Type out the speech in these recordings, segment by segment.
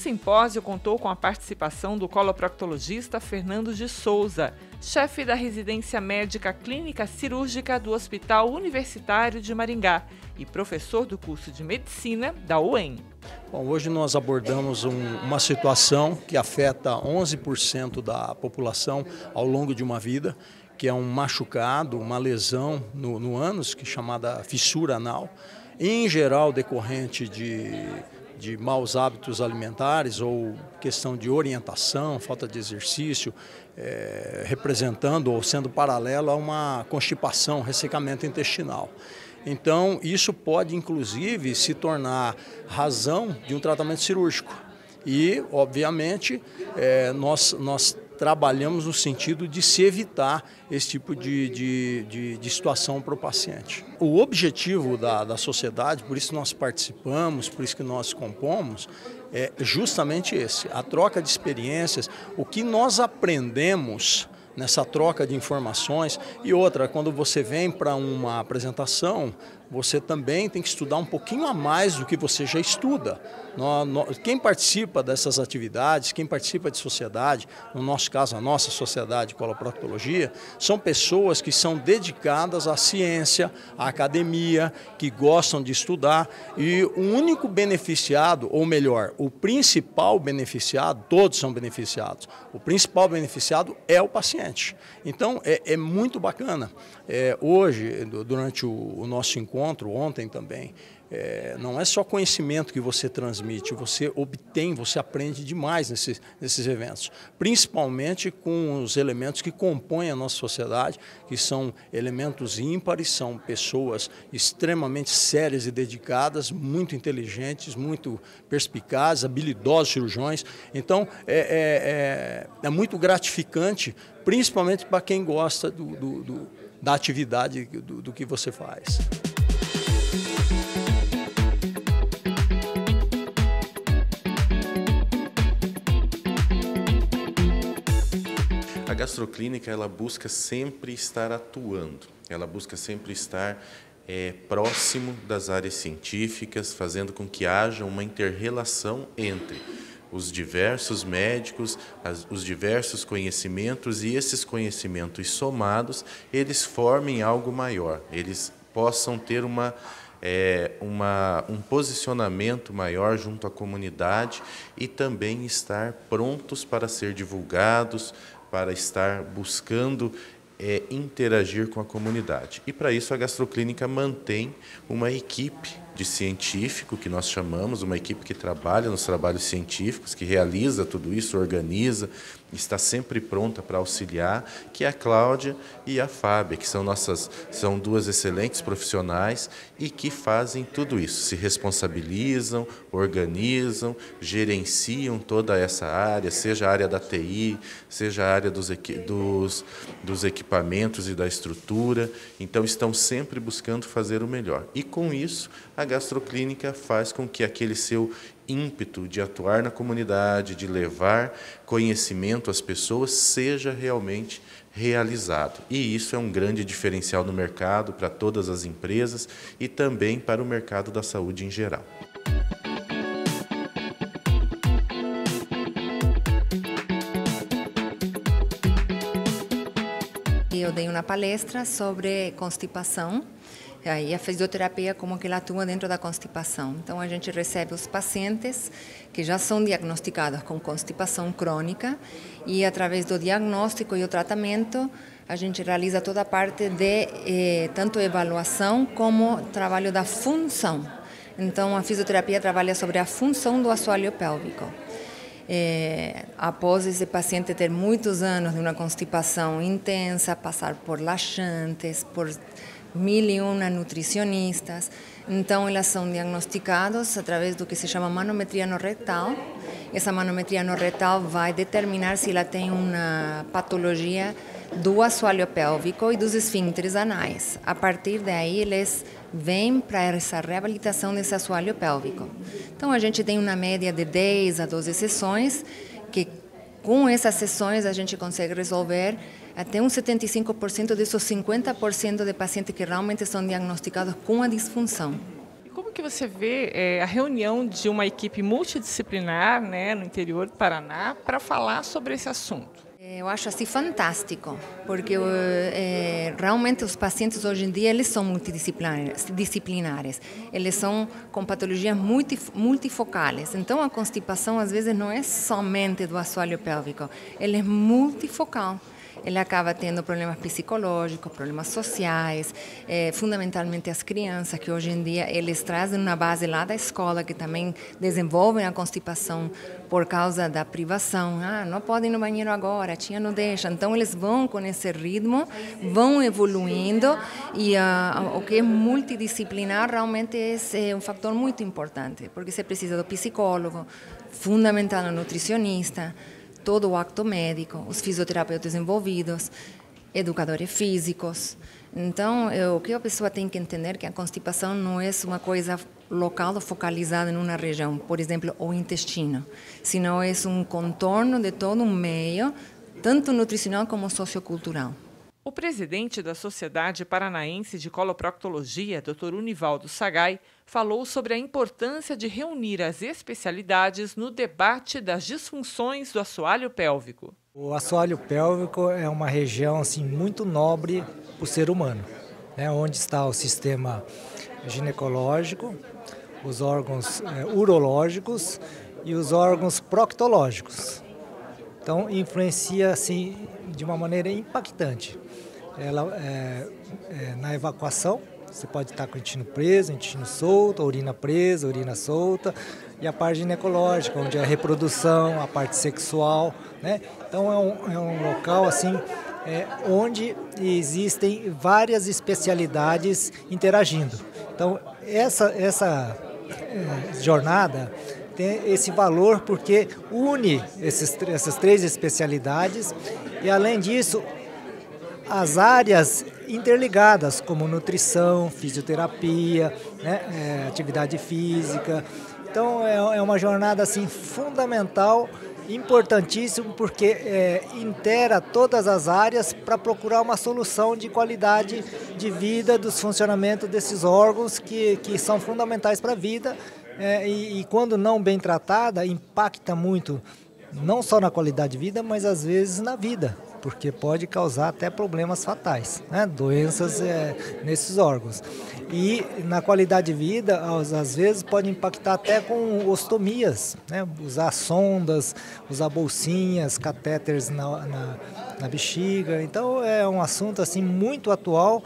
simpósio contou com a participação do coloproctologista Fernando de Souza, chefe da residência médica clínica cirúrgica do Hospital Universitário de Maringá e professor do curso de medicina da UEM. Bom, hoje nós abordamos uma situação que afeta 11% da população ao longo de uma vida, que é um machucado, uma lesão no ânus, que é chamada fissura anal, em geral decorrente de maus hábitos alimentares ou questão de orientação, falta de exercício, representando ou sendo paralelo a uma constipação, ressecamento intestinal. Então, isso pode, inclusive, se tornar razão de um tratamento cirúrgico. E, obviamente, nós trabalhamos no sentido de se evitar esse tipo de situação para o paciente. O objetivo da sociedade, por isso nós participamos, por isso que nós compomos, é justamente esse, a troca de experiências, o que nós aprendemos nessa troca de informações. E outra, quando você vem para uma apresentação, você também tem que estudar um pouquinho a mais do que você já estuda. Quem participa dessas atividades, quem participa de sociedade, no nosso caso a nossa sociedade de coloproctologia, são pessoas que são dedicadas à ciência, à academia, que gostam de estudar, e o único beneficiado, ou melhor, o principal beneficiado, todos são beneficiados, o principal beneficiado é o paciente. Então é muito bacana. Hoje, durante o nosso encontro, ontem também, não é só conhecimento que você transmite, você obtém, você aprende demais nesses eventos, principalmente com os elementos que compõem a nossa sociedade, que são elementos ímpares, são pessoas extremamente sérias e dedicadas, muito inteligentes, muito perspicazes, habilidosos cirurgiões. Então, é muito gratificante, principalmente para quem gosta da atividade do que você faz. A gastroclínica, ela busca sempre estar atuando, ela busca sempre estar próximo das áreas científicas, fazendo com que haja uma inter-relação entre os diversos médicos, os diversos conhecimentos, e esses conhecimentos somados, eles formem algo maior, eles possam ter um posicionamento maior junto à comunidade e também estar prontos para ser divulgados, para estar buscando interagir com a comunidade. E para isso a gastroclínica mantém uma equipe de científico, que nós chamamos, uma equipe que trabalha nos trabalhos científicos, que realiza tudo isso, organiza, está sempre pronta para auxiliar, que é a Cláudia e a Fábia, que são duas excelentes profissionais e que fazem tudo isso, se responsabilizam, organizam, gerenciam toda essa área, seja a área da TI, seja a área dos equipamentos e da estrutura. Então estão sempre buscando fazer o melhor. E com isso, a gastroclínica faz com que aquele seu ímpeto de atuar na comunidade, de levar conhecimento às pessoas, seja realmente realizado. E isso é um grande diferencial no mercado para todas as empresas e também para o mercado da saúde em geral. Eu dei uma palestra sobre constipação. E a fisioterapia, como que ela atua dentro da constipação. Então, a gente recebe os pacientes que já são diagnosticados com constipação crônica e, através do diagnóstico e o tratamento, a gente realiza toda a parte de tanto avaliação como trabalho da função. Então, a fisioterapia trabalha sobre a função do assoalho pélvico. Após esse paciente ter muitos anos de uma constipação intensa, passar por laxantes, por 1001 nutricionistas, então elas são diagnosticadas através do que se chama manometria no retal. Essa manometria no retal vai determinar se ela tem uma patologia do assoalho pélvico e dos esfíncteres anais. A partir daí, eles vêm para essa reabilitação desse assoalho pélvico. Então, a gente tem uma média de 10 a 12 sessões, que com essas sessões a gente consegue resolver até uns 75% desses 50% de pacientes que realmente são diagnosticados com a disfunção. E como Como que você vê a reunião de uma equipe multidisciplinar, né, no interior do Paraná para falar sobre esse assunto? Eu acho assim fantástico, porque realmente os pacientes hoje em dia eles são multidisciplinares, eles são com patologias multifocais. Então a constipação às vezes não é somente do assoalho pélvico, ele é multifocal. Ele acaba tendo problemas psicológicos, problemas sociais, fundamentalmente as crianças, que hoje em dia eles trazem uma base lá da escola, que também desenvolvem a constipação por causa da privação. Não podem ir no banheiro agora, a tia não deixa. Então eles vão com esse ritmo, vão evoluindo, e o que é multidisciplinar realmente é um fator muito importante, porque você precisa do psicólogo, fundamental o nutricionista, todo o acto médico, os fisioterapeutas envolvidos, educadores físicos. Então, o que a pessoa tem que entender é que a constipação não é uma coisa local ou focalizada em uma região, por exemplo, o intestino, senão é um contorno de todo um meio, tanto nutricional como sociocultural. O presidente da Sociedade Paranaense de Coloproctologia, Dr. Univaldo Sagai, falou sobre a importância de reunir as especialidades no debate das disfunções do assoalho pélvico. O assoalho pélvico é uma região assim, muito nobre para o ser humano, né, onde está o sistema ginecológico, os órgãos urológicos e os órgãos proctológicos. Então, influencia assim, de uma maneira impactante. Ela na evacuação, você pode estar com o intestino preso, intestino solto, a urina presa, a urina solta, e a parte ginecológica, onde é a reprodução, a parte sexual, né? Então é um local assim, onde existem várias especialidades interagindo. Então essa jornada tem esse valor porque une essas três especialidades e, além disso, as áreas interligadas, como nutrição, fisioterapia, né, atividade física. Então é uma jornada assim, fundamental, importantíssimo, porque intera todas as áreas para procurar uma solução de qualidade de vida, dos funcionamentos desses órgãos que são fundamentais para a vida. E quando não bem tratada, impacta muito, não só na qualidade de vida, mas às vezes na vida, porque pode causar até problemas fatais, né? Doenças nesses órgãos. E na qualidade de vida, às vezes pode impactar até com ostomias, né? Usar sondas, usar bolsinhas, catéteres na bexiga. Então é um assunto assim, muito atual,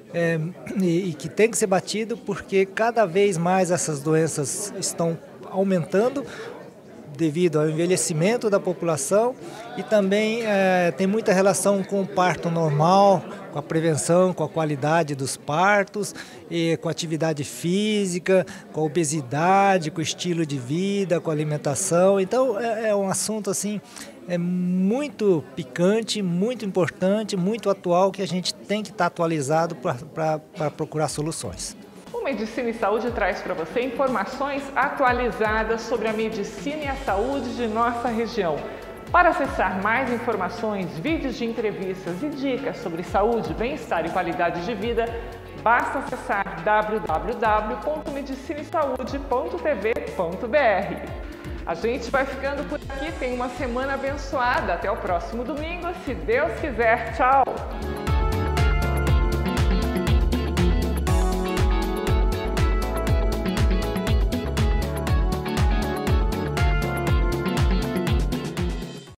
e que tem que ser batido, porque cada vez mais essas doenças estão aumentando devido ao envelhecimento da população, e também tem muita relação com o parto normal, com a prevenção, com a qualidade dos partos, e com a atividade física, com a obesidade, com o estilo de vida, com a alimentação. Então é um assunto assim, muito picante, muito importante, muito atual, que a gente tem que estar atualizado para procurar soluções. O Medicina e Saúde traz para você informações atualizadas sobre a medicina e a saúde de nossa região. Para acessar mais informações, vídeos de entrevistas e dicas sobre saúde, bem-estar e qualidade de vida, basta acessar www.medicinesaude.tv.br. A gente vai ficando por aqui, tem uma semana abençoada. Até o próximo domingo, se Deus quiser. Tchau!